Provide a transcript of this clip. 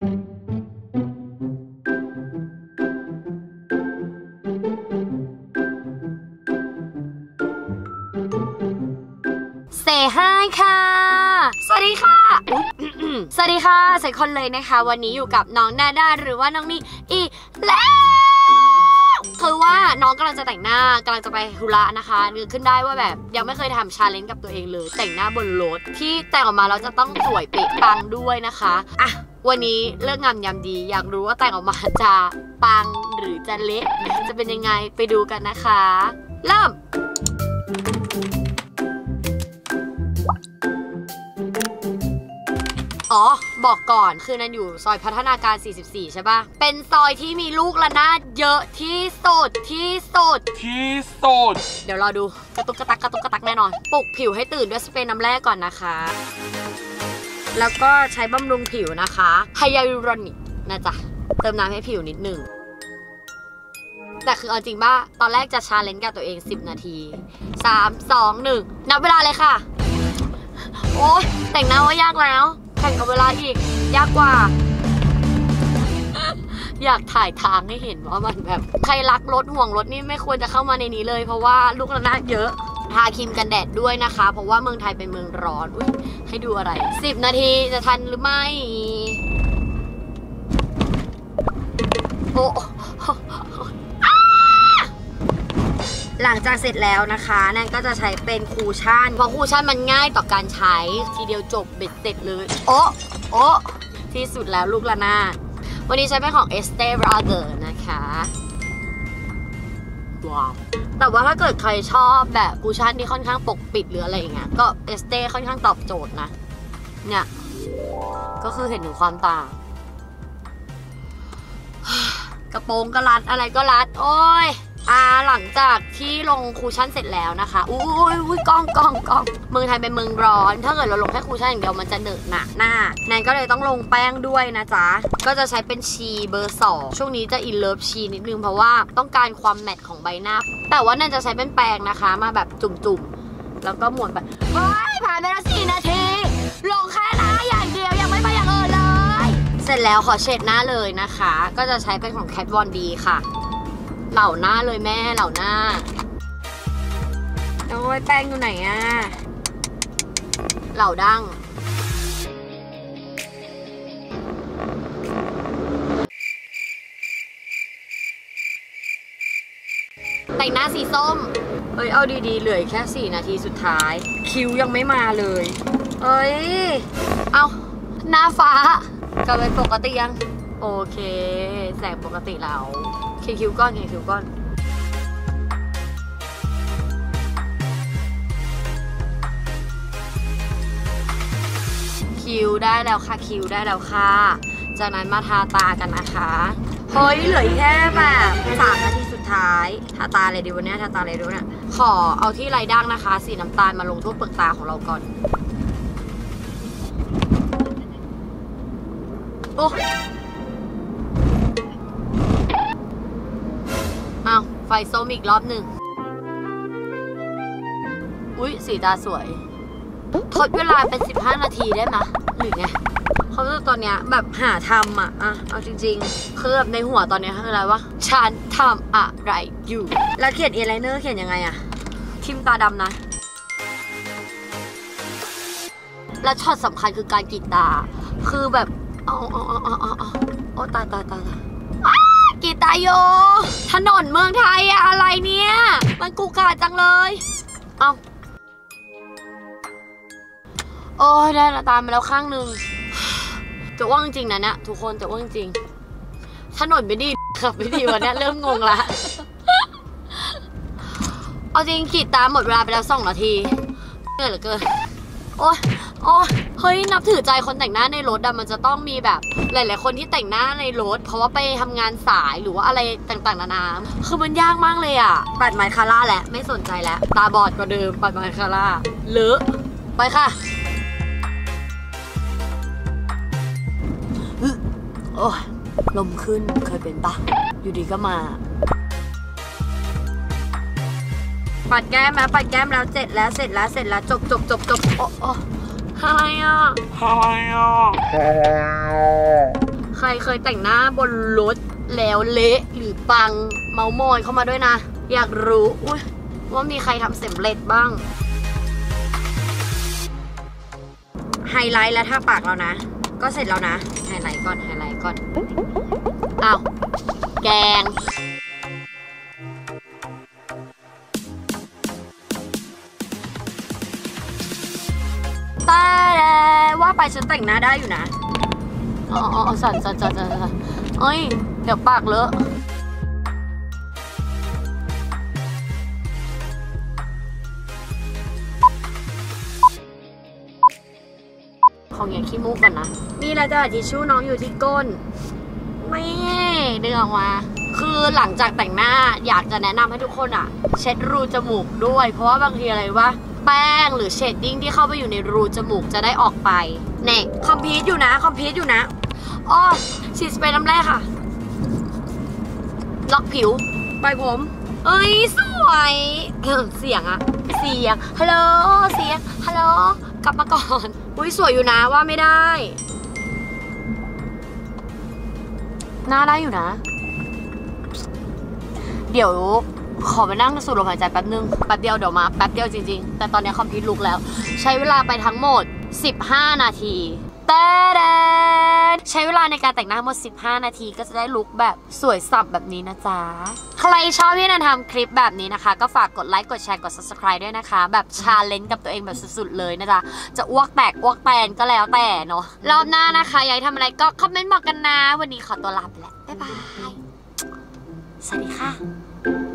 เซฮายค่ะสวัสดีค่ะ สวัสดีค่ะใส่คนเลยนะคะวันนี้อยู่กับน้องนาดาหรือว่าน้องนี่อีแล้วคือว่าน้องกำลังจะแต่งหน้ากำลังจะไปธุระนะคะนึกขึ้นได้ว่าแบบยังไม่เคยทำชาเลนจ์กับตัวเองเลยแต่งหน้าบนรถที่แต่งออกมาแล้วจะต้องสวยเป๊ะปังด้วยนะคะอ่ะวันนี้เลิกงามยามดีอยากรู้ว่าแต่งออกมาจะปังหรือจะเละจะเป็นยังไงไปดูกันนะคะเริ่มอ๋อบอกก่อนคือนันอยู่ซอยพัฒนาการ44ใช่ป่ะเป็นซอยที่มีลูกระนาดเยอะที่สุดเดี๋ยวรอดูกระตุกกระตักแน่นอนปลุกผิวให้ตื่นด้วยสเปรย์น้ำแร่ก่อนนะคะแล้วก็ใช้บำรุงผิวนะคะไฮยาลูรอนิกนะจ๊ะเติมน้ำให้ผิวนิดหนึ่งแต่คือเอาจริงป่ะตอนแรกจะชาเลนจ์กับตัวเอง10 นาที3 2 1นับเวลาเลยค่ะโอ๊ยแต่งหน้าว่ายากแล้วแข่งกับเวลาอีกยากกว่าอยากถ่ายทางให้เห็นว่ามันแบบใครรักรถห่วงรถนี่ไม่ควรจะเข้ามาในนี้เลยเพราะว่าลูกระนาดเยอะทาครีมกันแดดด้วยนะคะเพราะว่าเมืองไทยเป็นเมืองร้อนอุ๊ยให้ดูอะไร10 นาทีจะทันหรือไม่โอ้หลังจากเสร็จแล้วนะคะนั่นก็จะใช้เป็นคูชั่นเพราะคูชั่นมันง่ายต่อการใช้ทีเดียวจบเบ็ดเสร็จเลยโอ้ที่สุดแล้วลูกระนาดวันนี้ใช้เป็นของ Estee Lauder นะคะว้าวแต่ว่าถ้าเกิดใครชอบแบบคูชั่นที่ค่อนข้างปกปิดหรืออะไรอย่างเงี้ยก็ Estee ค่อนข้างตอบโจทย์นะเนี่ยก็คือเห็นถึงความต่างกระโปรงก็รัดอะไรก็รัดโอ้ยหลังจากที่ลงคูชั่นเสร็จแล้วนะคะอุ้ยกล้องเมืองไทยเป็นเมืองร้อนถ้าเกิดเราลงแค่คูชั่นอย่างเดียวมันจะเหนอะหนะหน้าแนนก็เลยต้องลงแป้งด้วยนะจ๊ะก็จะใช้เป็นชีเบอร์2ช่วงนี้จะอินเลิฟชีนิดนึงเพราะว่าต้องการความแมตต์ของใบหน้าแต่ว่าแนนจะใช้เป็นแป้งนะคะมาแบบจุ่มๆแล้วก็หมุนไปเฮ้ยผ่านไปแล้ว4 นาทีลงแค่หน้าอย่างเดียวยังไม่ไปอย่างอื่นเลยเสร็จแล้วขอเช็ดหน้าเลยนะคะก็จะใช้เป็นของ Kat Von D ค่ะเหล่าหน้าเลยแม่เหล่าหน้าโอ้ยแป้งอยู่ไหนอะเหล่าดั้งแต่งหน้าสีส้มเอ้ยเอาดีๆเหลือแค่4 นาทีสุดท้ายคิ้วยังไม่มาเลยเอ้ยเอาหน้าฟ้ากลับไปปกติยังโอเคแสงปกติแล้วคิ้วก้อนคิ้วได้แล้วค่ะจากนั้นมาทาตากันนะคะเฮ้ยเหลือแค่แบบ3 นาทีสุดท้ายทาตาอะไรดีวันนี้ทาตาอะไรดูเนี่ยขอเอาที่ไรดั้งนะคะสีน้ำตาลมาลงทั่วเปลือกตาของเราก่อนโอ้เอาไฟส้มอีกรอบหนึ่งอุ๊ยสีตาสวยทดเวลาเป็น15 นาทีได้ไหมหรือไงเขาตอนเนี้ยแบบหาทำอ่ะเอาจริงๆคือแบบในหัวตอนเนี้ยคืออะไรวะฉันทำอะไรอยู่แล้วเขียนเอไลเนอร์เขียนยังไงอะทิมตาดำนะแล้วช็อตสำคัญคือการกรีดตาคือแบบโอ้ตายกีตาโยถนนเมืองไทยอะไรเนี่ยมันกูกาจังเลยเอาโอ้ได้ตามไปแล้วข้างหนึ่งจะว่างจริงนะเนี่ยทุกคนจะว่างจริงถนนไม่ดีขับไม่ดีวันนี้เริ่มงงละเอาจริงกีดตาหมดเวลาไปแล้ว2 นาทีเหนื่อยเหลือเกินโอ้เฮ้ยนับถือใจคนแต่งหน้าในรถอะมันจะต้องมีแบบหลายๆคนที่แต่งหน้าในรถเพราะว่าไปทำงานสายหรือว่าอะไรต่างๆนานาคือมันยากมากเลยอะปัดไมคาร่าแหละไม่สนใจแล้วตาบอดกว่าเดิมปัดไมคาร่าเลอะไปค่ะโอ้ลมขึ้นเคยเป็นปะอยู่ดีก็มาปัดแก้มแล้วเสร็จแล้วจบโอ้อะไรอ่ะคืเคยแต่งหน้าบนรถแล้วเละหรือปังเมามอยเข้ามาด้วยนะอยากรู้ว่ามีใครทำสำเร็จบ้างไฮไลท์แล้วถ้าปากเรานะก็เสร็จแล้วนะไฮไลท์ก่อนอ้าวแกงแต่ว่าไปฉันแต่งหน้าได้อยู่นะอ๋อสั่นเอ้ยเดี๋ยวปากเลอะของอย่างขี้มูกก่อนนะนี่แหละจ้ะทิชชู่น้องอยู่ที่ก้นไม่ดึงออกมาคือหลังจากแต่งหน้าอยากจะแนะนำให้ทุกคนอ่ะเช็ดรูจมูกด้วยเพราะว่าบางทีอะไรวะแป้งหรือเชดดิ้งที่เข้าไปอยู่ในรูจมูกจะได้ออกไปเนี่ยคอมพิวต์อยู่นะอ้อฉีดสเปรย์น้ำแร่ค่ะล็อกผิวไปผมเอ้ยสวยเสียงฮัลโหลฮัลโหลกลับมาก่อนอุ้ยสวยอยู่นะว่าไม่ได้หน้าได้อยู่นะเดี๋ยวขอไปนั่งสูดลมหายใจแป๊บนึงแป๊บเดียวเดี๋ยวมาแป๊บเดียวจริงๆแต่ตอนนี้คอมพิวต์ลุกแล้วใช้เวลาไปทั้งหมด15นาทีแต่ใช้เวลาในการแต่งหน้าหมด15นาทีก็จะได้ลุคแบบสวยสับแบบนี้นะจ๊ะใครชอบที่นันทำคลิปแบบนี้นะคะก็ฝากกดไลค์กดแชร์กด subscribe ด้วยนะคะแบบชาเลนจ์กับตัวเองแบบสุดๆเลยนะจ๊ะจะอ้วกแตกอ้วกแตนก็แล้วแต่เนาะรอบหน้านะคะอยากทำอะไรก็คอมเมนต์บอกกันนะวันนี้ขอตัวลาไปแล้วบ๊ายบายสวัสดีค่ะ